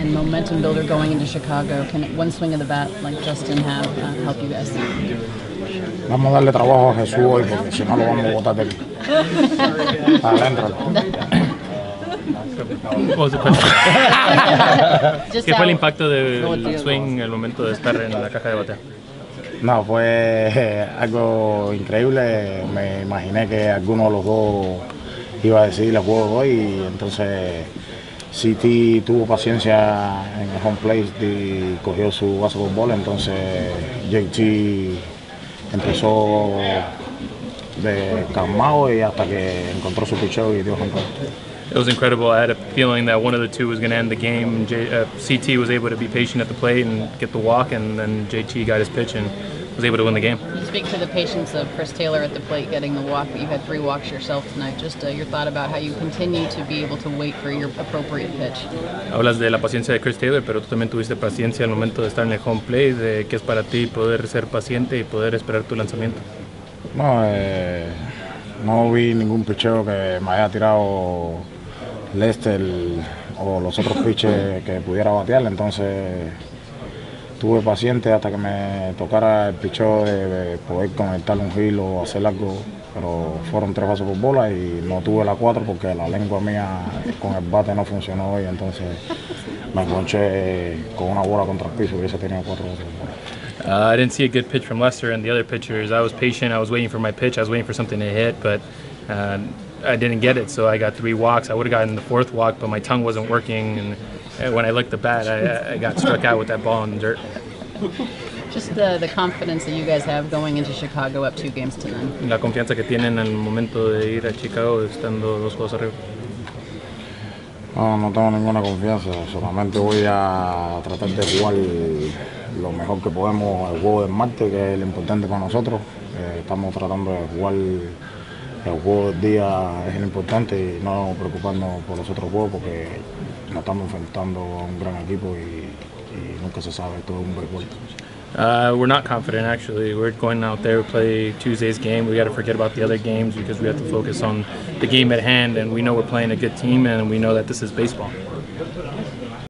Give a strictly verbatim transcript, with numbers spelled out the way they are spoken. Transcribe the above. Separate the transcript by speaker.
Speaker 1: and momentum builder going into Chicago. Can one swing of the bat like Justin have uh, help you guys?
Speaker 2: Vamos a darle trabajo a Jesús hoy, porque si no lo vamos a botar de aquí. Adentro.
Speaker 3: ¿Qué fue el impacto del swing en el momento de estar en la caja de bateo?
Speaker 2: No, fue algo increíble. Me imaginé que alguno de los dos iba a decidir el juego hoy y entonces C T tuvo paciencia en el home plate y cogió su base por bola, entonces J T empezó de calmado y hasta que encontró su picheo y dio home plate.
Speaker 3: It was incredible. I had a feeling that one of the two was going to end the game. J, uh, C T was able to be patient at the plate and get the walk, and then J T got his pitch and was able to win the game.
Speaker 1: You speak to the patience of Chris Taylor at the plate getting the walk, but you had three walks yourself tonight. Just uh, your thought about how you continue to be able to wait for your appropriate pitch.
Speaker 3: Hablas de la paciencia de Chris Taylor, pero tú también tuviste paciencia al momento de estar en el home plate, de que es para ti poder ser paciente y poder esperar tu lanzamiento.
Speaker 2: No, eh, no vi ningún picheo que me haya tirado Lester o los otros pitches que pudiera batear, entonces tuve paciente hasta que me tocara el picheo de, de poder conectar un hit o hacer algo, pero fueron tres bases por bola y no tuve la cuatro porque la lengua mía con el bate no funcionó hoy, entonces me enconché con una bola contra el piso y hubiese tenido cuatro bases por bola.
Speaker 3: Uh, I didn't see a good pitch from Lester and the other pitchers. I was patient, I was waiting for my pitch, I was waiting for something to hit, but uh, I didn't get it, so I got three walks. I would have gotten the fourth walk, but my tongue wasn't working, and when I licked the bat, I, I got struck out with that ball in the dirt.
Speaker 1: Just the, the confidence that you guys have going into Chicago up two games to none.
Speaker 3: La confianza que tienen en el momento de ir a Chicago estando dos juegos arriba.
Speaker 2: No, no tengo ninguna confianza, solamente voy a tratar de jugar lo mejor que podemos el juego del martes, que es lo importante para nosotros. Eh, estamos tratando de jugar el juego del día, es lo importante, y no preocuparnos por los otros juegos porque nos estamos enfrentando a un gran equipo y, y nunca se sabe, todo es un béisbol.
Speaker 3: Uh, we're not confident, actually. We're going out there to play Tuesday's game. We got to forget about the other games because we have to focus on the game at hand, and we know we're playing a good team, and we know that this is baseball.